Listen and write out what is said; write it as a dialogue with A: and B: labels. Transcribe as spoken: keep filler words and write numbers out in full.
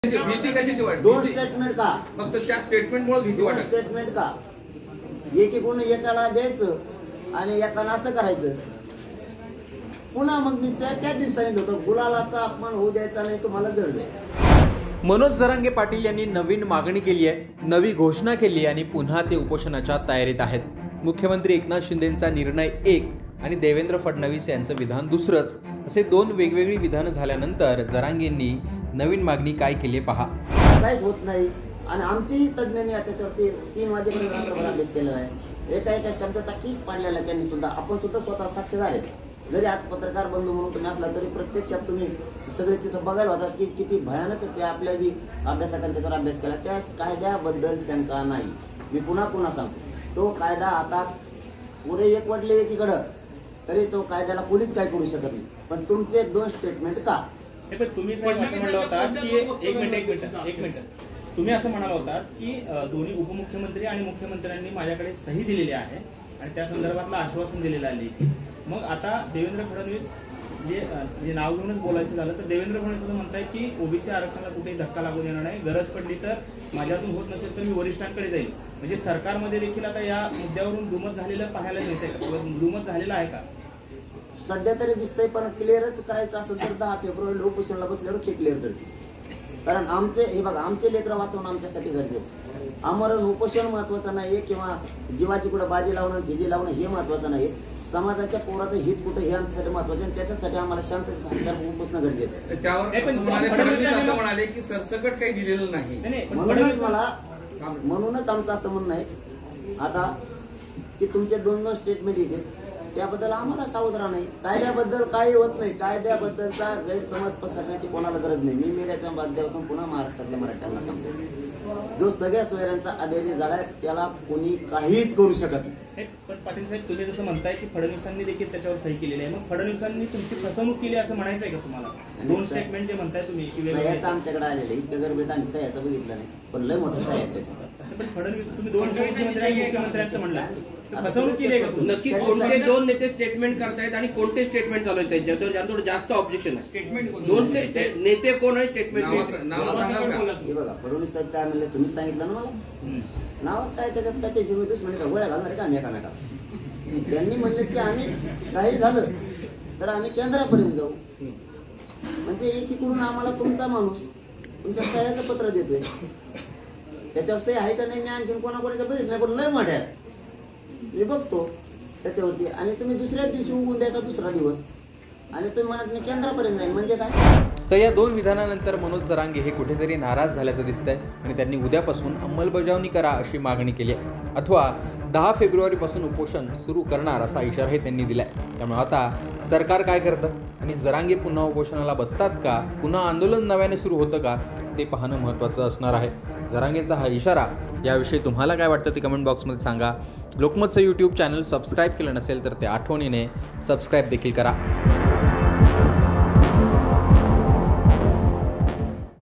A: भीती कशाची वाटते?
B: दोन स्टेटमेंट का?
A: फक्त त्या स्टेटमेंटमुळे भीती वाटते.
B: स्टेटमेंट का? एक एक गुण एकाला द्यायचं आणि एकाला असं करायचं. पुन्हा मग मी त्या त्या दिवशी सांगितलं होतं गुलालाचा अपमान होऊ द्यायचा नाही, तुम्हाला जड जाईल.
C: मनोज जरांगे पाटील यांनी नवीन मागणी केली आहे, नवी घोषणा केली आणि पुन्हा ते उपोषणाच्या तयारीत आहेत. मुख्यमंत्री एकनाथ शिंदेंचा निर्णय एक आणि देवेंद्र फडणवीस यांचं विधान दुसरंच असे दोन वेगवेगळी विधानं झाल्यानंतर जरांगेंनी नवीन मागणी काय केली पहा.
B: काहीच होत नाही आणि आमचीही तज्ज्ञांनी त्याच्यावरती तीन वाजेपर्यंत रात्रभर अभ्यास केलेला आहे. एका एका शब्दाचा किस पाडलेला त्यांनी सुद्धा, आपण सुद्धा स्वतः साक्षीदार आहे. जरी आज पत्रकार बंधू म्हणून तुम्ही असला तरी प्रत्यक्षात तुम्ही सगळे तिथं बघायला होता की किती भयानक ते आपल्या बी अभ्यासाकांनी त्याच्यावर अभ्यास केला. त्या कायद्याबद्दल शंका नाही. मी पुन्हा पुन्हा सांगतो, तो कायदा आता पुढे एक वडले एकीकडं तरी तो कायद्याला कोणीच काय करू शकत नाही. पण तुमचे दोन स्टेटमेंट का?
D: पण तुम्ही असं म्हणलं होता की एक मिनिट एक मिनिट एक मिनिट तुम्ही असं म्हणाला होता की दोन्ही उपमुख्यमंत्री आणि मुख्यमंत्र्यांनी माझ्याकडे सही दिलेली आहे आणि त्या संदर्भातलं आश्वासन दिलेलं आहे. मग आता देवेंद्र फडणवीस जे जे नाव घेऊनच बोलायचं झालं तर देवेंद्र फडणवीस असं म्हणताय की ओबीसी आरक्षणाला कुठेही धक्का लागू देणार नाही, गरज पडली तर माझ्यातून होत नसेल तर मी वरिष्ठांकडे जाईल. म्हणजे सरकारमध्ये देखील आता या मुद्द्यावरून दुमत झालेलं पाहायला मिळतंय का किंवा दुमत झालेलं आहे का?
B: सध्या तरी दिसतंय, पण क्लिअरच करायचं असेल तर दहा फेब्रुवारीला उपोषणाला बसल्यावर ते क्लिअर करतील. कारण आमचे हे बघा, आमचे लेकरं वाचवणं आमच्यासाठी गरजेचं. आमरण उपोषण महत्वाचं नाही किंवा जीवाची कुठं बाजी लावणं भिजी लावणं हे महत्वाचं नाही. समाजाच्या पोराचं हित कुठं हे आमच्यासाठी महत्वाचं आणि त्याच्यासाठी आम्हाला शांततेत उपोषण गरजेचं आहे.
A: त्यावर म्हणाले की सरसकट काही दिलेलं नाही.
B: म्हणूनच मला म्हणूनच आमचं असं म्हणणं आहे आता की तुमचे दोन दोन स्टेटमेंट येते त्याबद्दल आम्हाला सावध राहा. नाही कायद्याबद्दल काही होत नाही. कायद्याबद्दलचा गैरसमज पसरण्याची कोणाला गरज नाही. मी मीडियाच्या माध्यमातून पुन्हा महाराष्ट्रातल्या मराठ्यांना सांगतो, जो सगळ्या सोयऱ्यांचा आदेश झाला त्याला कोणी काहीच करू शकत नाही.
D: पण पाटील साहेब तुम्ही जसं म्हणताय की फडणवीसांनी देखील त्याच्यावर सही केलेली आहे, मग फडणवीसांनी तुमची फसवणूक केली असं म्हणायचं आहे का तुम्हाला? दोन स्टेटमेंट जे म्हणताय तुम्ही
B: सह्याचं आमच्याकडे आलेलं इतक्या गरबेत आम्ही सह्याचं बघितलं नाही, पण लय मोठं सह्या आहे त्याच्यावर.
D: पण फडणवीस तुम्ही दोन मुख्यमंत्री आणि मुख्यमंत्र्यांचं म्हणला, फसवणूक केली आहे का?
E: नक्की कोणते दोन नेते स्टेटमेंट करतायत आणि कोणते स्टेटमेंट चालू आहेत ज्याच्यावर जास्त ऑब्जेक्शन आहे? स्टेटमेंट दोन नेते कोण आहे? स्टेटमेंट
B: बघा, फडणवीस साहेब काय म्हणले तुम्ही सांगितलं ना मला, नावात काय त्याच्यात काय त्याची दुश्मनी का गोळ्या घालणार का आम्ही एकामेका? त्यांनी म्हणले की आम्ही काही झालं तर आम्ही केंद्रापर्यंत जाऊ. म्हणजे एकीकडून आम्हाला तुमचा माणूस तुमच्या सह्याचं पत्र देतोय, त्याच्यावर सही आहे का नाही मी आणखीन कोणाकोणाचं बघितलं नाही, पण लय मोठ्या मी बघतो त्याच्यावरती. आणि तुम्ही दुसऱ्याच दिवशी उगून द्यायचा दुसरा दिवस आणि तुम्ही म्हणत मी केंद्रापर्यंत जाईन, म्हणजे काय?
C: तर या दोन विधानानंतर मनोज जरांगे हे कुठेतरी नाराज झाल्याचं दिसतंय आणि त्यांनी उद्यापासून अंमलबजावणी करा अशी मागणी केली आहे, अथवा दहा फेब्रुवारीपासून उपोषण सुरू करणार असा इशाराही त्यांनी दिलाय. त्यामुळे आता सरकार काय करतं आणि जरांगे पुन्हा उपोषणाला बसतात का, पुन्हा आंदोलन नव्याने सुरू होतं का, ते पाहणं महत्त्वाचं असणार आहे. जरांगेंचा हा इशारा, याविषयी तुम्हाला काय वाटतं ते कमेंट बॉक्समध्ये सांगा. लोकमतचं यूट्यूब चॅनल सबस्क्राईब केलं नसेल तर ते आठवणीने सबस्क्राईब देखील करा.